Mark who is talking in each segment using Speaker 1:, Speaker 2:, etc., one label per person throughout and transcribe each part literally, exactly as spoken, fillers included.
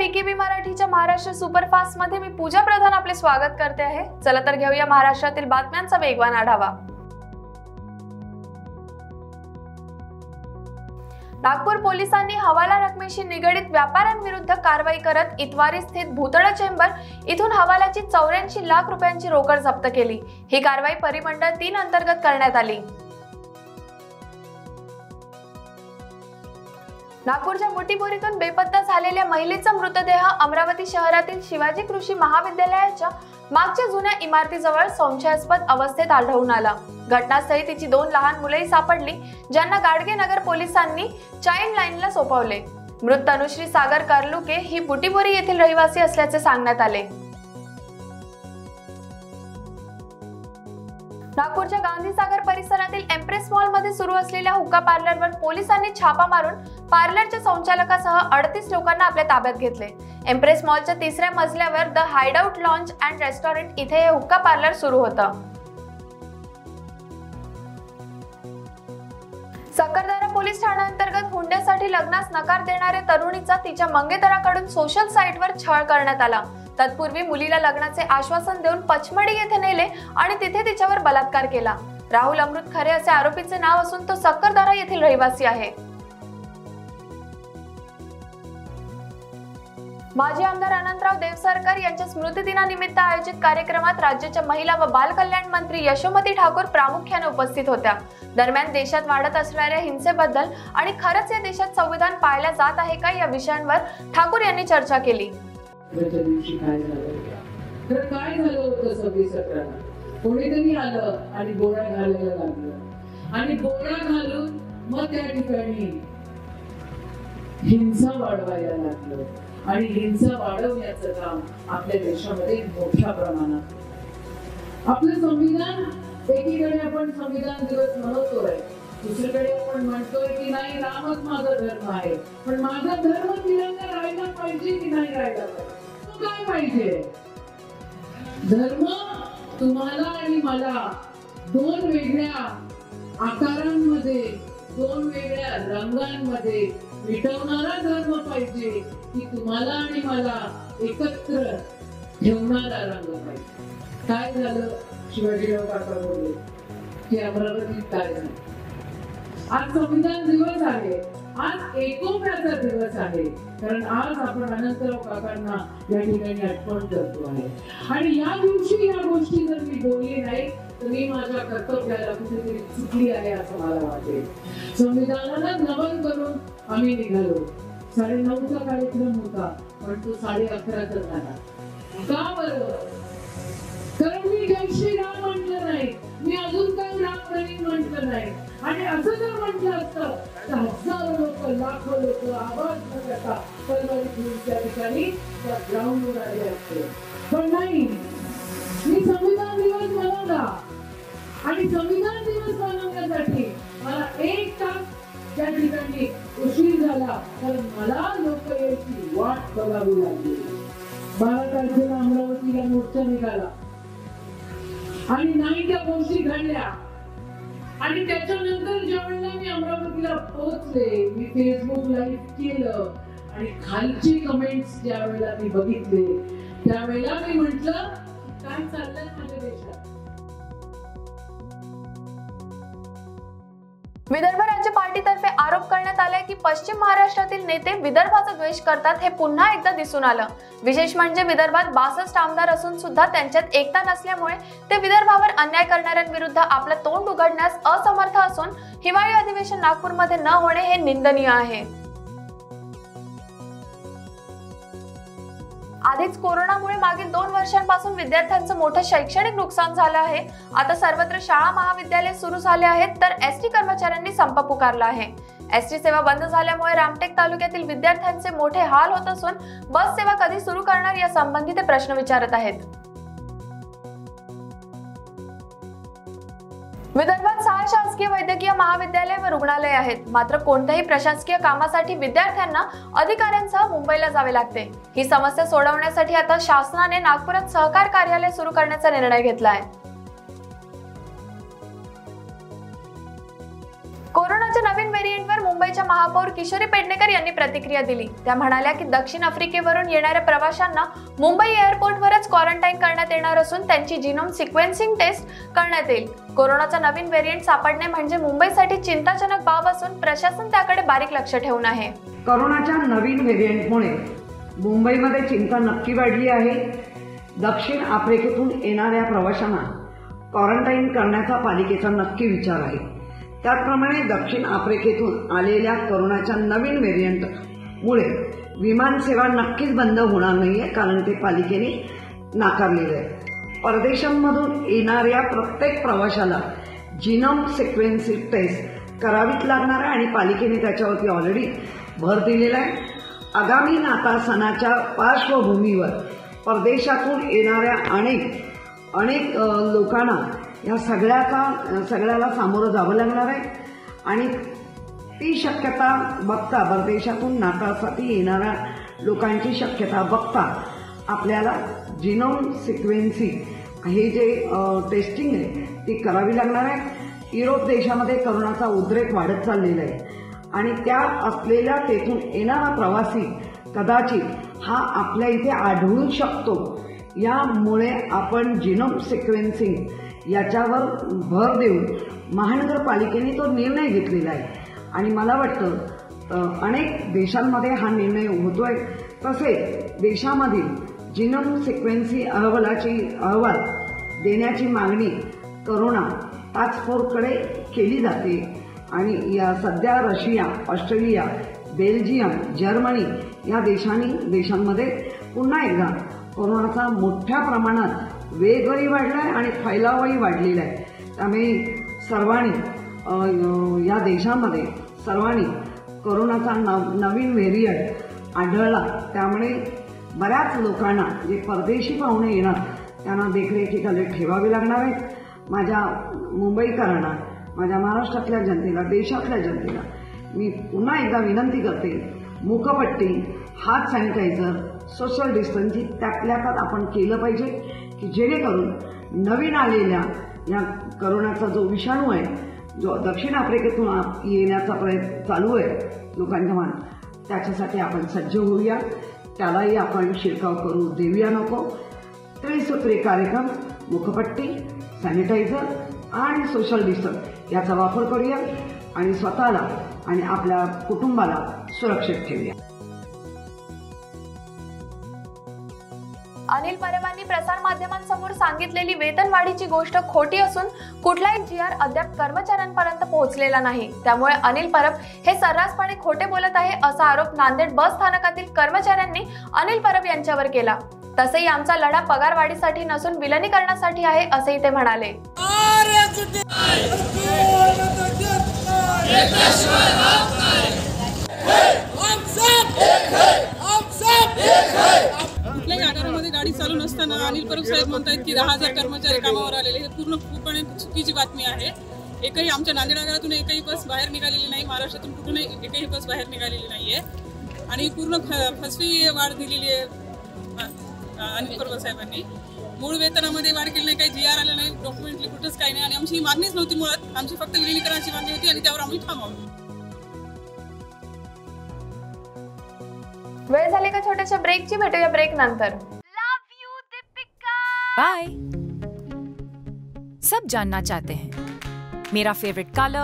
Speaker 1: BKB मराठीच्या Maharashtra superfast मध्ये मी पूजा प्रधान आपले स्वागत करते आहे। चला तर घेऊया महाराष्ट्रातील बातम्यांचा वेगवान आढावा। नागपूर पोलिसांनी हवाला रकमेशी निगडित व्यापाऱ्यांविरुद्ध कारवाई करत इतवारी स्थित भूतळ चेंबर इथून हवालाची चौऱ्याऐंशी लाख रुपयांची रोकड जप्त केली। ही कारवाई परिमंडळ तीन अंतर्गत करण्यात आली। नागपूरच्या बुटीबोरीतून बेपत्ता झालेल्या महिलेचा मृतदेह अमरावती शहरातील शिवाजी कृषी महाविद्यालयाच्या मागच्या जुन्या इमारतीजवळ संशयास्पद अवस्थेत आढळून आला। घटनास्थळी तिची दोन लहान मुलेही सापडली, ज्यांना गाडगे नगर पोलिसांनी चाइल्ड लाईनला सोपवले। मृत तनुश्री सागर कर्लुके ही बुटीबोरी येथील रहिवासी असल्याचे सांगण्यात आले। नागपूरच्या गांधी सागर परिसरातील एम्प्रेस मॉल मध्ये सुरू असलेल्या हुक्का पार्लरवर पोलिसांनी छापा मारून पार्लरच्या संचालकासह अडतीस लोकांना आपल्या ताब्यात घेतले। एम्प्रेस मॉलच्या तिसऱ्या मजल्यावर the hideout lounge and restaurant इथे हे हुक्का पार्लर सुरू होतं। सक्करदरा पोलीस ठाण्याअंतर्गत हुंड्यासाठी लग्नास नकार देणाऱ्या तरुणीचा तिच्या मंगेतराकडून सोशल साईटवर छळ करण्यात आला। तत्पूर्वी मुलीला लग्नाचे आश्वासन देऊन पचमडी येथे नेले आणि तिथे तिच्यावर बलात्कार केला। राहुल अमृत खरे असे आरोपीचे नाव असून तो सक्करदरा येथील रहिवासी आहे। माजी आमदार अनंतराव देवसरकर यांच्या स्मृतिदिनानिमित्त आयोजित कार्यक्रमात राज्याच्या महिला व बाल कल्याण मंत्री यशोमती ठाकूर प्रामुख्याने उपस्थित होत्या। दरम्यान देशात वाढत असणाऱ्या हिंसेबद्दल आणि खरंच या देशात संविधान पाळले जात आहे का या विषयांवर ठाकूर यांनी चर्चा केली।
Speaker 2: दिवशी काय झालं तर काय झालं होतं सव्वीस सतराला कोणीतरी आलं आणि गोळा घालायला लागलं आणि गोळा घालून मग त्या ठिकाणी हिंसा वाढवायला लागलं आणि हिंसा वाढवण्याचं काम आपल्या देशामध्ये मोठ्या प्रमाणात। आपलं संविधान एकीकडे आपण संविधान दिवस मनवतोय, दुसरीकडे आपण म्हणतोय की नाही रामच माझा धर्म आहे, पण माझा धर्म तिरंगा राहिला पाहिजे की नाही राहिला पाहिजे? काय पाहिजे? धर्म तुम्हाला आणि मला दोन वेगळ्या आकारांमध्ये दोन वेगळ्या रंगांमध्ये मिटवणारा धर्म पाहिजे की तुम्हाला आणि मला एकत्र ठेवणारा रंग पाहिजे? काय झालं? शिवाजीराव काका बोलले की अमरावतीत काय झालं? आज संविधान दिवस आहे, आज एकोप्याचा दिवस आहे, कारण आज आपण अनंतराव काकांना या ठिकाणी आठवण करतो आहे। आणि या दिवशी या गोष्टी जर मी बोलली नाही तर मी माझ्या कर्तव्याला कुठेतरी चुकली आहे असं मला वाटेल। संविधानाला नमन करून आम्ही निघालो। साडे नऊचा कार्यक्रम होता पण तो साडे अकराचा झाला। का बरं? कारण मी जय श्रीराम म्हटलं नाही, मी अजून काही राम नवीन म्हटलं नाही। आणि असं जर म्हटलं असतं तर हजारो लोक लाखो लोक आवाज न करता तलवारी घेऊन त्या ठिकाणी त्या ग्राउंडवर आले असते, पण नाही। मी संविधान दिवस मनवला आणि संविधान दिवस मनवण्यासाठी मला एक तास त्या ठिकाणी उशीर झाला, तर मला लोक याची वाट बघावी लागली। बारा तारखेला अमरावतीला मोर्चा निघाला आणि नाही त्या गोष्टी घडल्या आणि त्याच्यानंतर ज्या वेळेला मी अमरावतीला पोहोचले, मी फेसबुक लाईव्ह केलं आणि खालची कमेंट्स ज्या वेळेला मी बघितले त्यावेळेला मी म्हटलं काय चाललंय माझ्या देशात?
Speaker 1: विदर्भ राज्य पार्टीतर्फे आरोप करण्यात आलाय की पश्चिम महाराष्ट्रातील नेते विदर्भाचा द्वेष करतात। हे पुन्हा एकदा दिसून आलं। विशेष म्हणजे विदर्भात बासष्ट आमदार असून सुद्धा त्यांच्यात एकता नसल्यामुळे ते विदर्भावर अन्याय करणाऱ्यांविरुद्ध आपलं तोंड उघडण्यास असमर्थ असून हिवाळी अधिवेशन नागपूरमध्ये न होणे हे निंदनीय आहे। आधीच कोरोनामुळे मागील दोन वर्षांपासून विद्यार्थ्यांचं मोठं शैक्षणिक नुकसान झालं आहे। आता सर्वत्र शाळा महाविद्यालय सुरू झाले आहेत तर एसटी कर्मचाऱ्यांनी संप पुकारला आहे। एसटी सेवा बंद झाल्यामुळे रामटेक तालुक्यातील विद्यार्थ्यांचे मोठे हाल होत असून बस सेवा कधी सुरू करणार या संबंधी ते प्रश्न विचारत आहेत। विदर्भात सहा शासकीय वैद्यकीय महाविद्यालय व रुग्णालय आहेत, मात्र कोणत्याही प्रशासकीय कामासाठी विद्यार्थ्यांना अधिकाऱ्यांसह मुंबईला जावे लागते। ही समस्या सोडवण्यासाठी आता शासनाने नागपुरात सहकार कार्यालय सुरू करण्याचा निर्णय घेतला आहे। कोरोना कोरोनाच्या नवीन व्हेरिएंटवर मुंबईच्या महापौर किशोरी पेडणेकर यांनी प्रतिक्रिया दिली। त्या म्हणाल्या की दक्षिण आफ्रिकेवरून येणाऱ्या प्रवाशांना मुंबई एअरपोर्टवरच क्वारंटाईन करण्यात येणार असून त्यांची जीनोम सिक्वेन्सिंग टेस्ट करण्यात येईल। कोरोनाचा नवीन व्हेरिएंट सापडणे म्हणजे मुंबईसाठी चिंताजनक बाब असून प्रशासन त्याकडे बारीक लक्ष ठेवून आहे।
Speaker 3: कोरोनाच्या नवीन व्हेरिएंटमुळे मुंबईमध्ये चिंता नक्की वाढली आहे। दक्षिण आफ्रिकेतून येणाऱ्या प्रवाशांना क्वारंटाईन करण्याचा पालिकेचा नक्की विचार आहे। त्याचप्रमाणे दक्षिण आफ्रिकेतून आलेल्या कोरोनाच्या नवीन व्हेरिएंटमुळे विमानसेवा नक्कीच बंद होणार नाहीये, कारण ते पालिकेने नाकारलेले आहे। परदेशांमधून येणाऱ्या प्रत्येक प्रवाशाला जीनोम सिक्वेन्सिंग टेस्ट करावीच लागणार आहे आणि पालिकेने त्याच्यावरती ऑलरेडी भर दिलेला आहे। आगामी नाताळ सणाच्या पार्श्वभूमीवर परदेशातून येणाऱ्या अनेक अनेक लोकांना या सगळ्याचा सगळ्याला सामोरं जावं लागणार आहे आणि ती शक्यता बघता परदेशातून नाताळसाठी येणाऱ्या लोकांची शक्यता बघता आपल्याला जीनोम सिक्वेन्सिंग हे जे टेस्टिंग आहे ती करावी लागणार आहे। युरोप देशामध्ये कोरोनाचा उद्रेक वाढत चाललेला आहे आणि त्या असलेल्या तेथून येणारा प्रवासी कदाचित हा आपल्या इथे आढळू शकतो। यामुळे आपण जीनोम सिक्वेन्सिंग याच्यावर भर देऊन महानगरपालिकेने तो निर्णय घेतलेला आहे आणि मला वाटतं अनेक देशांमध्ये हा निर्णय होतोय। तसेच देशामधील जीनोम सिक्वेन्सिंग अहवालाची अहवाल देण्याची मागणी कोरोना टास्क फोर्सकडे केली जाते आणि या सध्या रशिया, ऑस्ट्रेलिया, बेल्जियम, जर्मनी या देशांनी देशांमध्ये पुन्हा एकदा कोरोनाचा मोठ्या प्रमाणात वेगही वाढला आहे आणि फैलावही वाढलेला आहे। त्यामुळे सर्वांनी या देशामध्ये सर्वांनी कोरोनाचा नवीन व्हेरिएंट आढळला, त्यामुळे बऱ्याच लोकांना जे परदेशी पाहुणे येणार त्यांना देखरेखीखाली ठेवावे लागणार आहे। माझ्या मुंबईकरांना, माझ्या महाराष्ट्रातल्या जनतेला, देशातल्या जनतेला मी पुन्हा एकदा विनंती करते, मुखपट्टी, हात सॅनिटायझर, सोशल डिस्टन्सिंग त्यातल्या त्यात आपण केलं पाहिजे की जेणेकरून नवीन आलेल्या या कोरोनाचा जो विषाणू आहे जो दक्षिण आफ्रिकेतून येण्याचा प्रयत्न चालू आहे लोकांच्या मनात, त्याच्यासाठी आपण सज्ज होऊया, त्यालाही आपण शिरकाव करू देऊया नको। त्रिसूत्री कार्यक्रम, मुखपट्टी, सॅनिटायझर आणि सोशल डिस्टन्स याचा वापर करूया आणि स्वतःला आणि आपल्या कुटुंबाला सुरक्षित ठेवूया।
Speaker 1: अनिल परबांनी प्रसार माध्यमांसमोर सांगितलेली वेतनवाढीची गोष्ट खोटी असून कुठलाही जी आर अद्याप कर्मचाऱ्यांपर्यंत पोहोचलेला नाही। त्यामुळे अनिल परब हे सर्रासपणे खोटे बोलत आहे असा आरोप नांदेड बस स्थानकातील कर्मचाऱ्यांनी अनिल परब यांच्यावर केला। तसेही आमचा लढा पगारवाढीसाठी नसून विलनीकरणासाठी आहे असेही ते म्हणाले।
Speaker 4: कुठल्याही आगारामध्ये गाडी चालू नसताना अनिल परब साहेब म्हणतात की दहा हजार कर्मचारी कामावर आलेले, हे पूर्णपणे चुकीची बातमी आहे। एकही आमच्या नांदेड आगारातून एकही बस बाहेर निघालेली नाही, महाराष्ट्रातून कुठूनही एकही बस बाहेर निघालेली नाहीये आणि पूर्ण फसवी वाढ दिलेली आहे अनिल परब साहेबांनी। मूळ वेतनामध्ये वाढ केली नाही, काही जी आर आलं नाही, डॉक्युमेंटली कुठंच काही नाही आणि आमची ही मागणीच नव्हती मुळात, आमची फक्त विलिनीकरणाची मागणी होती आणि त्यावर आम्ही ठाम आहोत।
Speaker 1: वेळ झाली का छोट्याशा ब्रेकची, भेटूया ब्रेक नंतर।
Speaker 5: बाय। सब जानना चाहते हैं मेरा फेवरेट कलर,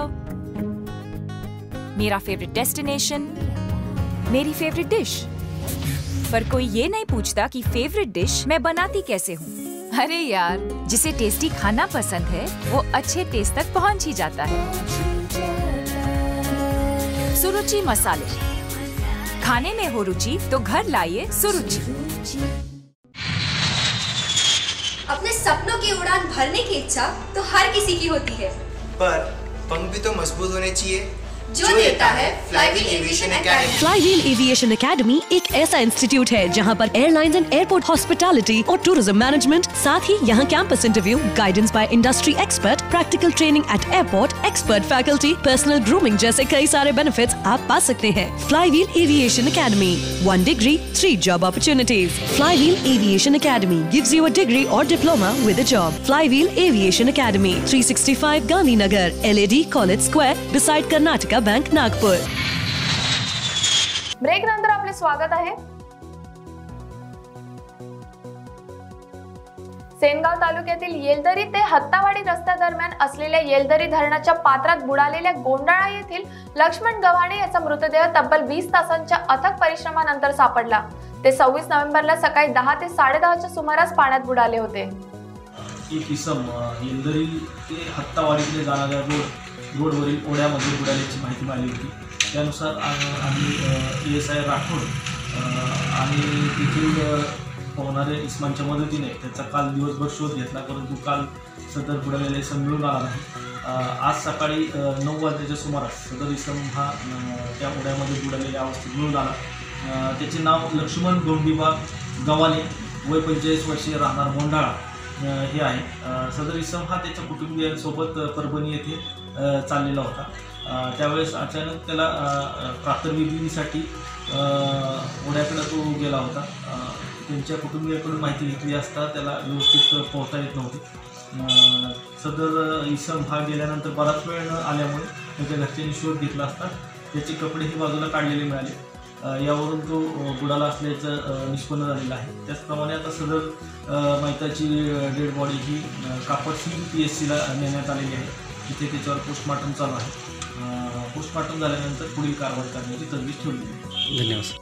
Speaker 5: मेरा फेवरेट डेस्टिनेशन, मेरी फेवरेट डिश, पर कोई ये नहीं पूछता कि फेवरेट डिश मैं बनाती कैसे हूँ। अरे यार, जिसे टेस्टी खाना पसंद है वो अच्छे टेस्ट तक पहुँच ही जाता है। सुरुचि मसाले, खाने में हो रुचि तो घर लाइए सुरुचि।
Speaker 6: अपने सपनों की उड़ान भरने की इच्छा तो हर किसी की होती है,
Speaker 7: पर पंख भी तो मजबूत होने चाहिए।
Speaker 6: जो देता है Flywheel Aviation Academy.
Speaker 7: Flywheel Aviation Academy एक ऐसा इंस्टीट्यूट है जहां पर एयरलाइंस एंड एयरपोर्ट हॉस्पिटैलिटी और टूरिज्म मैनेजमेंट, साथ ही यहां campus interview, guidance by industry expert, practical training at airport, expert faculty, personal grooming जैसे कई सारे बेनिफिट्स आप पा सकते हैं। Flywheel Aviation Academy, one degree, three job opportunities. Flywheel Aviation Academy gives you a degree or diploma with a job. Flywheel Aviation Academy, three sixty-five Gandhinagar, L A D College Square, beside Karnataka Bank, Nagpur.
Speaker 1: Break नंतर आपले स्वागत आहे। सेनगाव तालुक्यातील येलदरी ते हत्तावाडी रस्त्यादरम्यान असलेल्या येलदरी धरणाच्या पात्रात बुडालेल्या गोंडाळा येथील लक्ष्मण गव्हाणे याचा मृतदेह तब्बल वीस तासांच्या अथक परिश्रमानंतर सापडला। ते सव्वीस नोव्हेंबरला सकाळी दहा ते साडेदहाच्या सुमारास पाण्यात बुडाले होते।
Speaker 8: एक इसम येलदरी ते हत्तावाडीकडे जाणाऱ्या रोड रोडवरील ओढ्यामध्ये बुडाल्याची माहिती मिळाली होती। त्यानुसार आम्ही ए एस आय राठोड आणि तेथील होणारे इस्मानच्या मदतीने त्याचा काल दिवसभर शोध घेतला, परंतु काल सदर बुडालेले इसम मिळून आला नाही। आज सकाळी नऊ वाजल्याच्या सुमारास सदर इसम हा त्या ओढ्यामध्ये बुडालेल्या अवस्थेत मिळून आला। त्याचे नाव लक्ष्मण गोंडीबा गव्हाणे, वय पंचेचाळीस वर्षीय, राहणार गोंडाळा हे आहे। सदर इसम हा त्याच्या कुटुंबियांसोबत परभणी येथे चाललेला होता। त्यावेळेस अचानक त्याला प्रातर्विधीसाठी ओढ्याकडे तो गेला होता। त्यांच्या कुटुंबियाकडून माहिती घेतली असता त्याला व्यवस्थित पोहता येत नव्हते। सदर इसम हा गेल्यानंतर बराच वेळ न आल्यामुळे त्याच्या घरच्यांनी शोध घेतला असता त्याचे कपडेही बाजूला काढलेले मिळाले। यावरून तो बुडाला असल्याचं निष्पन्न झालेलं आहे। त्याचप्रमाणे आता सदर मैताची डेड बॉडी ही कापडसिंग पी एस सीला नेण्यात आलेली आहे, तिथे त्याच्यावर पोस्टमॉर्टम चालू आहे। पोस्टमॉर्टम झाल्यानंतर पुढील कारवाई करण्याची तजवीज ठेवली आहे।
Speaker 9: धन्यवाद।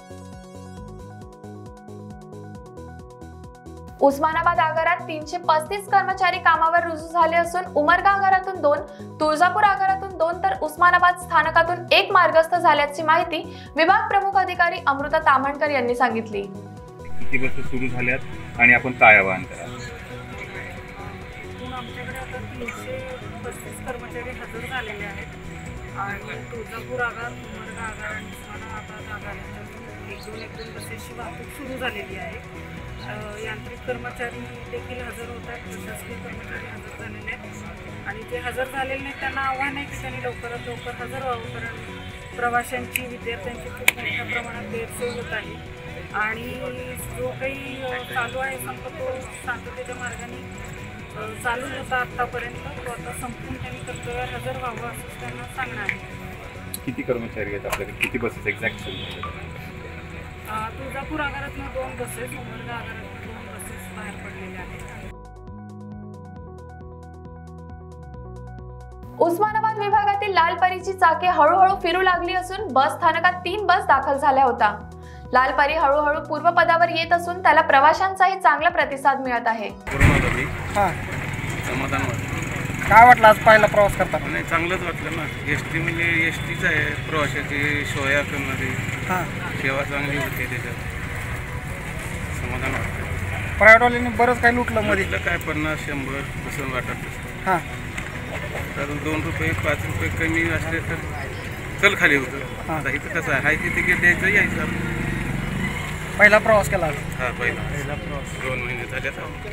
Speaker 1: उस्मानाबाद आगारात तीनशे पस्तीस कर्मचारी कामावर रुजू झाले असून उमरगा आगारातून दोन, तुळजापूर आगारातून दोन तर उस्मानाबाद स्थानकातून एक मार्गस्थ झाल्याची माहिती विभाग प्रमुख अधिकारी अमृता ताम्हणकर यांनी सांगितली।
Speaker 10: किती बस सुरू झाल्यात आणि आपण काय आवाहन कराल?
Speaker 11: आमच्याकडे आता तीनशे पस्तीस कर्मचारी हजर झालेले आहेत आणि तुळजापूर आगार, उमरगा आगार आणि उस्मानाबाद आगार एक दोन एक दोन बसेसची वाहतूक सुरू झालेली आहे। यांत्रिक कर्मचारी देखील हजर होतात, प्रशासकीय कर्मचारी हजर झालेले आहेत आणि जे हजर झालेले नाहीत त्यांना आव्हान आहे की त्यांनी लवकरात लवकर हजर व्हावं, कारण प्रवाशांची, विद्यार्थ्यांची खूप मोठ्या प्रमाणात गैरसोय होत आहे आणि जो काही चालू आहे संप तो शांततेच्या मार्गाने चालू होता आत्तापर्यंत, तो आता संपून त्यांनी कर्तव्यावर हजर व्हावं असं त्यांना सांगणं आहे।
Speaker 10: किती कर्मचारी आहेत आपल्याकडे, किती बसेस एक्झॅक्ट सुरू?
Speaker 11: तुळजापूर आगारातून दोन बसेस, उमरगा आगारातून दोन बसेस बाहेर पडलेल्या आहेत।
Speaker 1: उस्मानाबाद विभागातील लालपरीची चाके हळूहळू फिरू लागली असून बस स्थानकात तीन बस दाखल झाल्या होत्या। लालपरी हळूहळू पूर्वपदावर येत असून त्याला प्रवाशांचाही चांगला प्रतिसाद मिळत आहे।
Speaker 9: काय वाटलं आज पहिला प्रवास करताना?
Speaker 12: नाही, चांगलंच वाटलं ना। एस टी म्हणजे एस टीच आहे, प्रवाशाची सोया करणारी सेवा चांगली होते, त्याच्यात समाधान वाटतं।
Speaker 9: प्रायव्हेटवाल्यांनी बरंच काही लुटलं मध्ये,
Speaker 12: काय पन्नास शंभर कसं वाटत
Speaker 9: हां,
Speaker 12: तर दोन रुपये पाच रुपये कमी असले तर चल खाली होतं। आता इथं कसं आहे, हाय ते तिकीट द्यायचं, यायचं।
Speaker 9: पहिला प्रवास केला?
Speaker 12: हां, पहिला पहिला प्रवास दोन महिने झाले।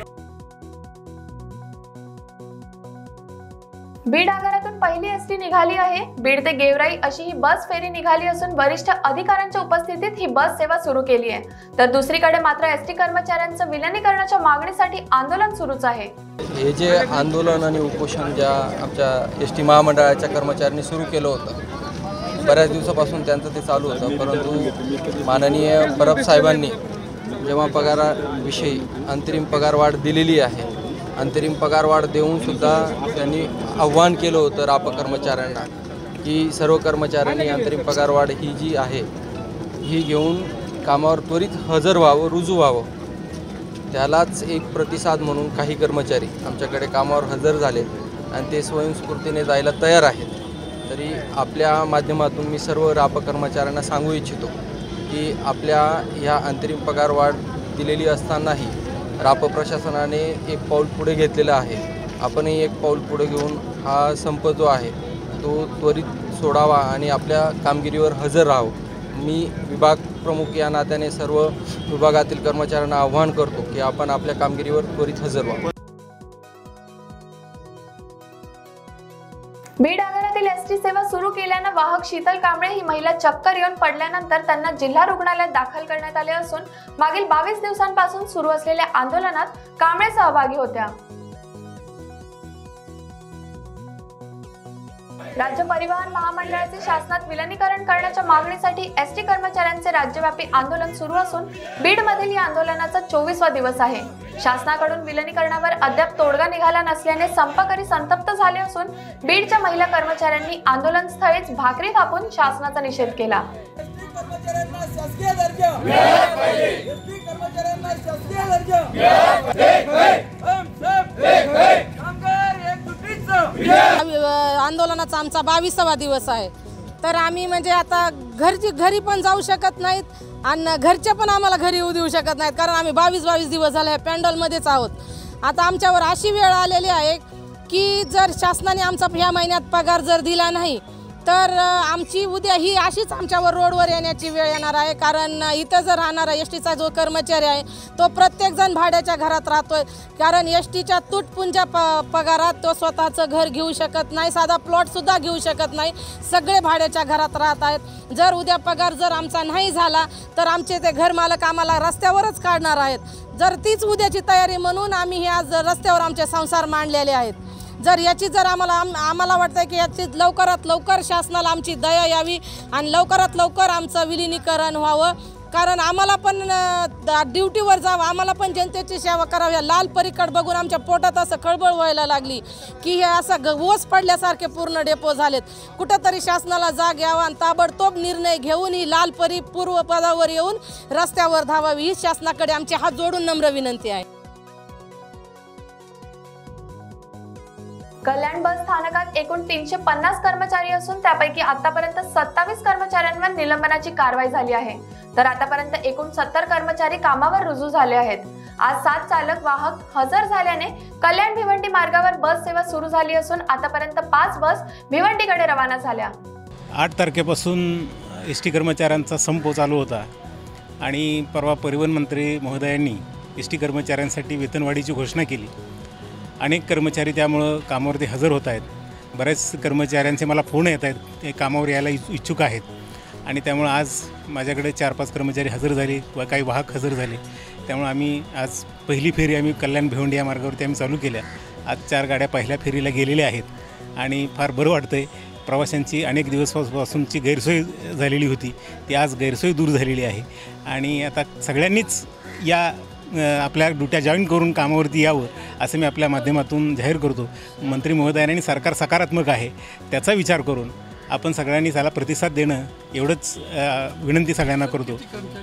Speaker 1: बीड आगारातून पहिली एसटी निघाली आहे। बीड ते गेवराई अशी ही बस फेरी निघाली असून वरिष्ठ अधिकाऱ्यांच्या उपस्थितीत ही बस सेवा सुरू केली आहे, तर दुसरीकडे मात्र एसटी कर्मचाऱ्यांचं विलिनीकरणाच्या मागणीसाठी आंदोलन सुरूच आहे।
Speaker 13: हे जे आंदोलन आणि उपोषण ज्या आमच्या एस टी महामंडळाच्या कर्मचाऱ्यांनी सुरू केलं होतं, बऱ्याच दिवसापासून त्यांचं ते चालू होतं, परंतु माननीय परब साहेबांनी जेव्हा पगाराविषयी अंतरिम पगारवाढ दिलेली आहे, अंतरिम पगारवाढ देऊनसुद्धा त्यांनी आव्हान केलं होतं राप कर्मचाऱ्यांना की सर्व कर्मचाऱ्यांनी अंतरिम पगारवाढ ही जी आहे ही घेऊन कामावर त्वरित हजर व्हावं, रुजू व्हावं। त्यालाच एक प्रतिसाद म्हणून काही कर्मचारी आमच्याकडे कामावर हजर झाले आणि ते स्वयंस्फूर्तीने जायला तयार आहेत। तरी आपल्या माध्यमातून मी सर्व राप कर्मचाऱ्यांना सांगू इच्छितो की आपल्या ह्या अंतरिम पगारवाढ दिलेली असतानाही राप प्रशासनाने एक पाऊल पुढे घेतलेलं आहे। आपणही एक पाऊल पुढे घेऊन हा संप जो आहे तो त्वरित सोडावा आणि आपल्या कामगिरीवर हजर राहावं. मी विभाग प्रमुख या नात्याने सर्व विभागातील कर्मचाऱ्यांना आवाहन करतो की आपण आपल्या कामगिरीवर त्वरित हजर व्हावं.
Speaker 1: बीड आगारातील एसटी सेवा सुरू केल्यानं वाहक शीतल कांबळे ही महिला चक्कर येऊन पडल्यानंतर त्यांना जिल्हा रुग्णालयात दाखल करण्यात आले असून मागील बावीस दिवसांपासून सुरू असलेल्या आंदोलनात कांबळे सहभागी होत्या. राज्य परिवहन महामंडळाचे शासनात विलीनीकरण करण्याच्या मागणीसाठी एसटी कर्मचाऱ्यांचे राज्यव्यापी आंदोलन सुरू असून बीडमधील या आंदोलनाचा चोवीसवा दिवस आहे. शासनाकडून विलीनीकरणावर अद्याप तोडगा निघाला नसल्याने संपकरी संतप्त झाले असून बीडच्या महिला कर्मचाऱ्यांनी आंदोलनस्थळीच भाकरी थापून शासनाचा निषेध केला.
Speaker 14: आंदोलनाचा आमचा बावीसावा दिवस आहे. तर आम्ही म्हणजे आता घरची घरी पण जाऊ शकत नाहीत आणि घरचे पण आम्हाला घरी येऊ देऊ शकत नाहीत, कारण आम्ही बावीस बावीस दिवस झाले पॅन्डलमध्येच आहोत. आता आमच्यावर अशी वेळ आलेली आहे की जर शासनाने आमचा ह्या महिन्यात पगार जर दिला नाही तर आमची उद्या ही अशीच आमच्यावर रोडवर येण्याची वेळ येणार आहे. कारण इथं जर राहणारा एस टीचा जो कर्मचारी आहे तो प्रत्येकजण भाड्याच्या घरात राहतोय, कारण एस टीच्या तुटपुंजा प पगारात तो स्वतःचं घर घेऊ शकत नाही, साधा प्लॉटसुद्धा घेऊ शकत नाही, सगळे भाड्याच्या घरात राहत आहेत. जर उद्या पगार जर आमचा नाही झाला तर आमचे ते घरमालक आम्हाला रस्त्यावरच काढणार आहेत. जर तीच उद्याची तयारी म्हणून आम्ही हे आज रस्त्यावर आमचे संसार मांडलेले आहेत. जर याची जर आम्हाला आम्हाला वाटतं की याची लवकरात लवकर शासनाला आमची दया यावी आणि लवकरात लवकर आमचं विलीनीकरण व्हावं, कारण आम्हाला पण ड्युटीवर जावं, आम्हाला पण जनतेची सेवा करावी. लाल परीकड बघून आमच्या पोटात असं खळबळ व्हायला लागली की हे असं ओस पडल्यासारखे पूर्ण डेपो झालेत. कुठंतरी शासनाला जाग यावा आणि ताबडतोब निर्णय घेऊन ही लाल परी पूर्व पदावर येऊन रस्त्यावर धावावी ही शासनाकडे आमची हात जोडून नम्र विनंती आहे.
Speaker 1: कल्याण बस स्थानकात एकूण तीनशे पन्नास कर्मचारी असून त्यापैकी आतापर्यंत सत्तावीस कर्मचाऱ्यांवर निलंबनाची कारवाई झाली आहे, तर आतापर्यंत एकूण सत्तर कर्मचारी कामावर रुजू झाले आहेत. आज सात चालक वाहक हजर झाल्याने कल्याण भिवंडी मार्गावर बस सेवा सुरू झाली असून आतापर्यंत पाच बस भिवंडीकडे रवाना झाल्या.
Speaker 15: आठ तारखेपासून एस टी कर्मचाऱ्यांचा संप चालू होता आणि परवा परिवहन मंत्री महोदयांनी एस टी कर्मचाऱ्यांसाठी वेतनवाढीची घोषणा केली. अनेक कर्मचारी त्यामुळं कामावरती हजर होत आहेत. बऱ्याच कर्मचाऱ्यांचे मला फोन येत आहेत, ते कामावर यायला इच्छुक आहेत आणि त्यामुळं आज माझ्याकडे चार पाच कर्मचारी हजर झाले व काही वाहक हजर झाले. त्यामुळं आम्ही आज पहिली फेरी आम्ही कल्याण भिवंडी या मार्गावरती आम्ही चालू केल्या. आज चार गाड्या पहिल्या फेरीला गेलेल्या आहेत आणि फार बरं वाटतं आहे. प्रवाशांची अनेक दिवसापासूनची गैरसोय झालेली होती, ती आज गैरसोय दूर झालेली आहे आणि आता सगळ्यांनीच या आपल्या ड्युट्या जॉईन करून कामावरती यावं असं मी आपल्या माध्यमातून जाहीर करतो. मंत्री महोदयांनी सरकार सकारात्मक आहे त्याचा विचार करून आपण सगळ्यांनी त्याला प्रतिसाद देणं एवढंच विनंती सगळ्यांना करतो.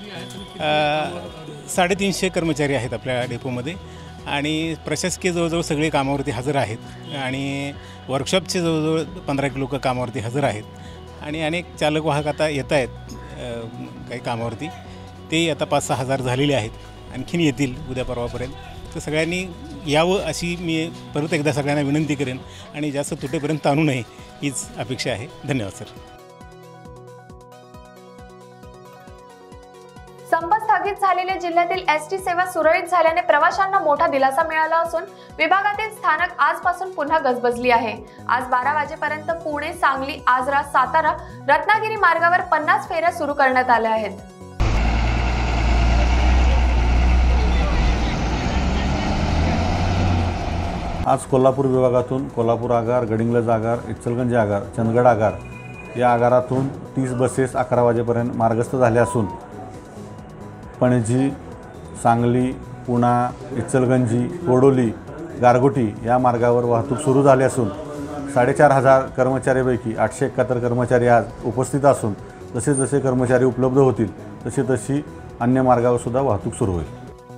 Speaker 15: साडेतीनशे कर्मचारी आहेत आपल्या डेपोमध्ये आणि प्रशासकीय जवळजवळ सगळे कामावरती हजर आहेत आणि वर्कशॉपचे जवळजवळ पंधरा एक लोक कामावरती हजर आहेत आणि अनेक चालक वाहक आता येत आहेत काही कामावरती. ते आता पाच सहा हजार झालेले आहेत, आणखीन येतील उद्या परवापर्यंत. तर सगळ्यांनी यावं अशी मी परत एकदा सगळ्यांना विनंती करेन आणि जास्त तुटेपर्यंत आणू नये हीच अपेक्षा आहे. धन्यवाद सर.
Speaker 1: संप स्थगित झालेल्या जिल्ह्यातील एसटी सेवा सुरळीत झाल्याने प्रवाशांना मोठा दिलासा मिळाला असून विभागातील स्थानक आजपासून पुन्हा गजबजली आहे. आज बारा वाजेपर्यंत पुणे, सांगली, आजरा, सातारा, रत्नागिरी मार्गावर पन्नास फेऱ्या सुरू करण्यात आल्या आहेत.
Speaker 16: आज कोल्हापूर विभागातून कोल्हापूर आगार, गडिंग्लज आगार, इचलकरंजी आगार, चंदगड आगार या आगारातून तीस बसेस अकरा वाजेपर्यंत मार्गस्थ झाल्या असून पणजी, सांगली, पुणा, इचलकरंजी, कोडोली, गारगोटी या मार्गावर वाहतूक सुरू झाली असून साडेचार हजार कर्मचाऱ्यांपैकी आठशे एकाहत्तर कर्मचारी आज उपस्थित असून जसे जसे कर्मचारी उपलब्ध होतील तशी तशी अन्य मार्गावर सुद्धा वाहतूक सुरू होईल.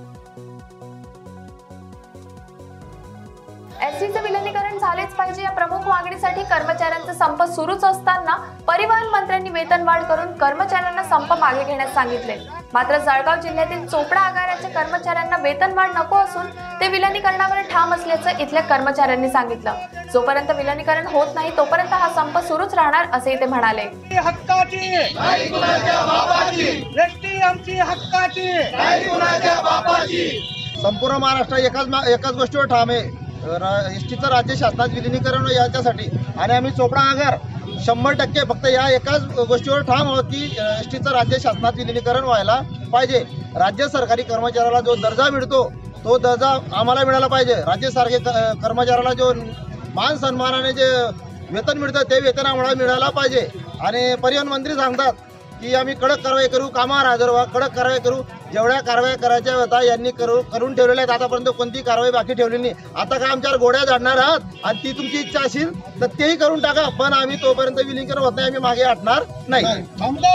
Speaker 1: एसटीचे विलीनीकरण झालेच पाहिजे या प्रमुख मागणीसाठी कर्मचाऱ्यांचा संप सुरूच असताना परिवहन मंत्र्यांनी वेतनवाढ करून कर्मचाऱ्यांना संप मागे घेण्यास सांगितले. मात्र जळगाव जिल्ह्यातील चोपडा आगाराच्या कर्मचाऱ्यांना वेतनवाढ नको असून ते विलीनीकरणावर ठाम असल्याचं इथल्या कर्मचाऱ्यांनी सांगितलं. जोपर्यंत विलिनीकरण होत नाही तोपर्यंत हा संप सुरूच राहणार असे ते म्हणाले.
Speaker 17: हक्काची नाही कुणाच्या बापाची, एसटी आमची हक्काची नाही कुणाच्या बापाची.
Speaker 18: संपूर्ण महाराष्ट्र एकाच मा- एकाच गोष्टीवर ठाम आहे, एसटीचं राज्य शासनात विलिनीकरण याच्यासाठी. आणि आम्ही चोपडा आगार शंभर टक्के फक्त या एकाच गोष्टीवर ठाम आहोत की एसटीचं राज्य शासनात विलिनीकरण व्हायला पाहिजे. राज्य सरकारी कर्मचाऱ्याला जो दर्जा मिळतो तो दर्जा आम्हाला मिळाला पाहिजे. राज्य सरकारी कर्मचाऱ्याला जो मान सन्मानाने जे वेतन मिळतं ते वेतन आम्हाला मिळायला पाहिजे. आणि परिवहन मंत्री सांगतात की आम्ही कडक कारवाई करू, कामावर हजर व्हा, कडक कारवाई करू. जेवढ्या कारवाई करायच्या होता यांनी करू करून ठेवलेल्या आहेत. आतापर्यंत कोणती कारवाई बाकी ठेवली नाही. आता काय आमच्यावर गोड्या झाडणार आहात आणि ती तुमची इच्छा असेल तर तेही करून टाका, पण आम्ही तोपर्यंत विलिनीकरण होत नाही आम्ही मागे हटणार नाही.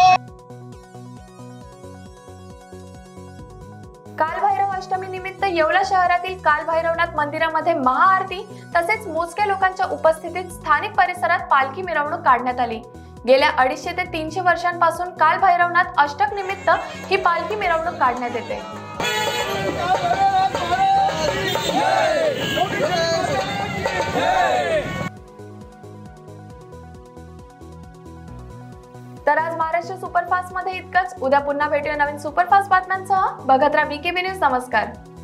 Speaker 1: कालभैरव अष्टमी निमित्त येवला शहरातील कालभैरवनाथ मंदिरामध्ये महाआरती तसेच मोजक्या लोकांच्या उपस्थितीत स्थानिक परिसरात पालखी मिरवणूक काढण्यात आली. गेल्या अडीचशे ते तीनशे वर्षांपासून कालभैरवनाथ अष्टक निमित्त ही पालखी मिरवणूक काढण्यात येते. तर आज महाराष्ट्र सुपरफास्ट मध्ये इतकंच. उद्या पुन्हा भेटूया नवीन सुपरफास्ट बातम्यांसह. बघत राहा वीकेबी न्यूज. नमस्कार.